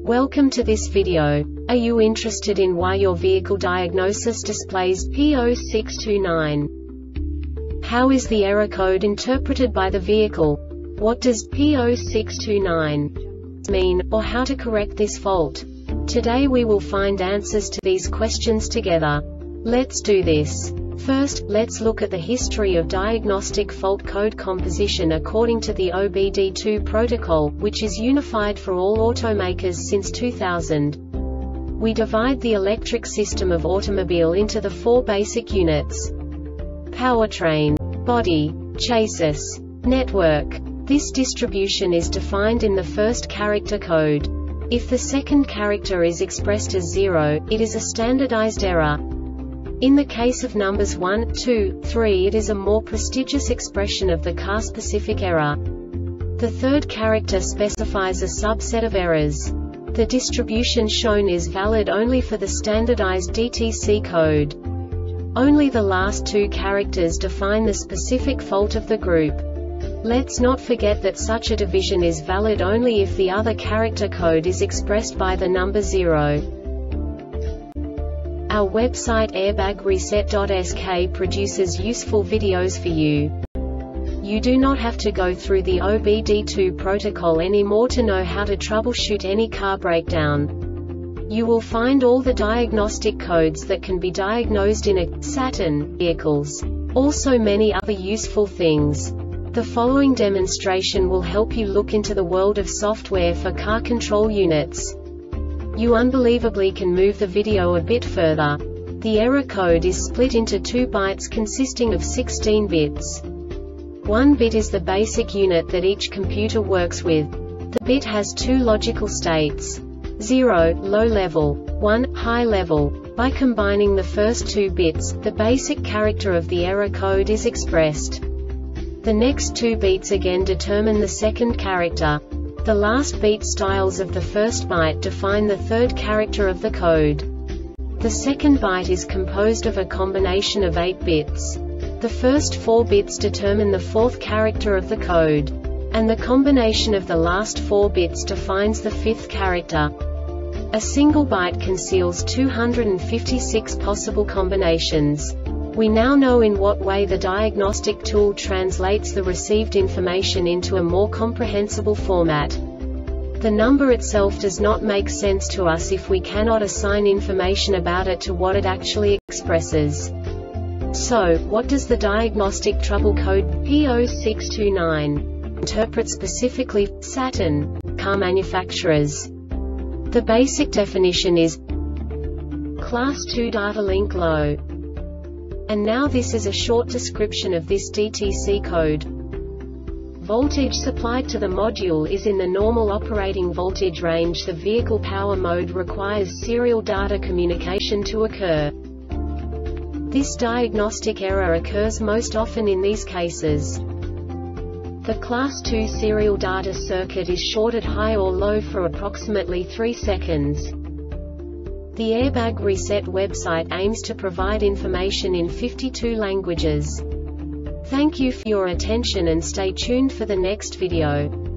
Welcome to this video. Are you interested in why your vehicle diagnosis displays P0629? How is the error code interpreted by the vehicle? What does P0629 mean, or how to correct this fault? Today we will find answers to these questions together. Let's do this. First, let's look at the history of diagnostic fault code composition according to the OBD2 protocol, which is unified for all automakers since 2000. We divide the electric system of automobile into the four basic units: powertrain, body, chassis, network. This distribution is defined in the first character code. If the second character is expressed as 0, it is a standardized error. In the case of numbers 1, 2, 3, it is a more prestigious expression of the car-specific error. The third character specifies a subset of errors. The distribution shown is valid only for the standardized DTC code. Only the last two characters define the specific fault of the group. Let's not forget that such a division is valid only if the other character code is expressed by the number 0. Our website airbagreset.sk produces useful videos for you. You do not have to go through the OBD2 protocol anymore to know how to troubleshoot any car breakdown. You will find all the diagnostic codes that can be diagnosed in a Saturn vehicles. Also many other useful things. The following demonstration will help you look into the world of software for car control units. You unbelievably can move the video a bit further. The error code is split into 2 bytes consisting of 16 bits. 1 bit is the basic unit that each computer works with. The bit has 2 logical states: 0, low level, 1, high level. By combining the first 2 bits, the basic character of the error code is expressed. The next 2 beats again determine the second character. The last beat styles of the first byte define the third character of the code. The second byte is composed of a combination of 8 bits. The first 4 bits determine the fourth character of the code. And the combination of the last 4 bits defines the fifth character. A single byte conceals 256 possible combinations. We now know in what way the diagnostic tool translates the received information into a more comprehensible format. The number itself does not make sense to us if we cannot assign information about it to what it actually expresses. So, what does the diagnostic trouble code P0629 interpret specifically for Saturn car manufacturers? The basic definition is Class 2 data link low. And now this is a short description of this DTC code. Voltage supplied to the module is in the normal operating voltage range. The vehicle power mode requires serial data communication to occur. This diagnostic error occurs most often in these cases. The Class 2 serial data circuit is shorted high or low for approximately 3 seconds. The Airbag Reset website aims to provide information in 52 languages. Thank you for your attention and stay tuned for the next video.